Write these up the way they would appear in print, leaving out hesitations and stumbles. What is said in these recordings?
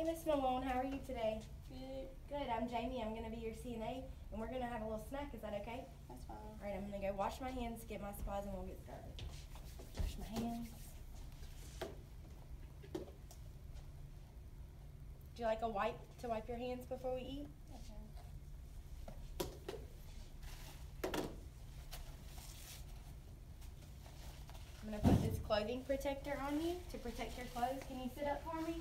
Miss Malone, how are you today? Good. Good, I'm Jamie. I'm going to be your CNA, and we're going to have a little snack. Is that okay? That's fine. All right, I'm going to go wash my hands, get my supplies, and we'll get started. Wash my hands. Do you like a wipe to wipe your hands before we eat? Okay. I'm going to put this clothing protector on you to protect your clothes. Can you sit up for me?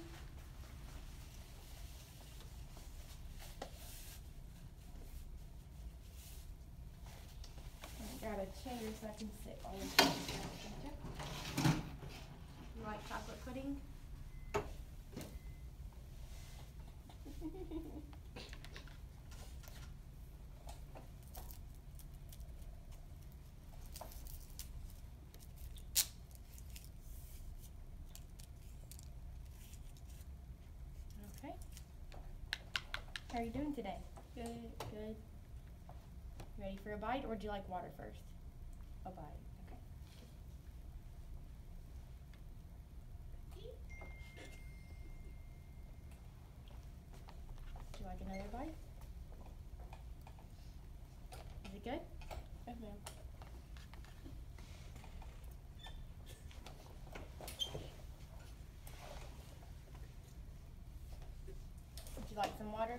Grab a chair so I can sit while you're doing this. You like chocolate pudding? Okay. How are you doing today? Good. Good. Ready for a bite, or do you like water first? A bite. Okay. Do you like another bite? Is it good? Yes, ma'am. Would you like some water?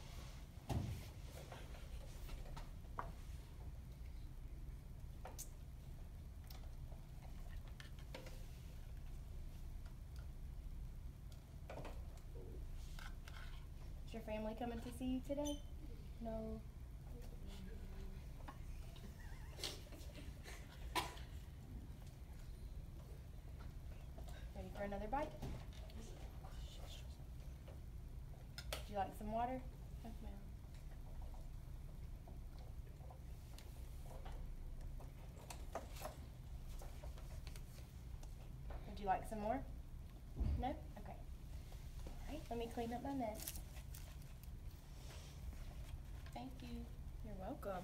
Is your family coming to see you today? No. Ready for another bite? Would you like some water? Yes, ma'am. Would you like some more? No? Okay. All right, let me clean up my mess. Thank you. You're welcome.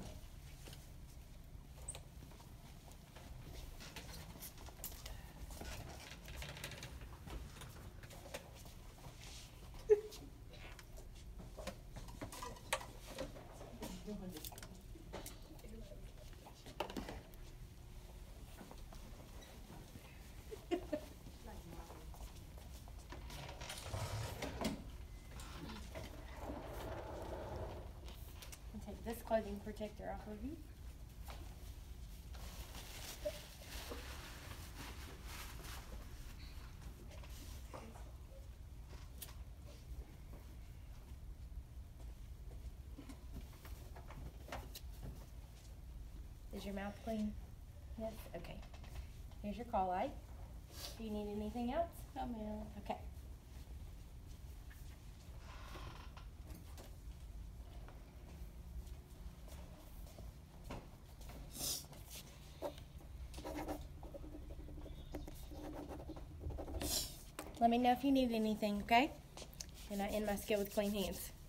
I'll take this clothing protector off of you. Is your mouth clean? Yes? Okay. Here's your call light. Do you need anything else? No, ma'am. Okay. Let me know if you need anything, okay? And I end my skill with clean hands.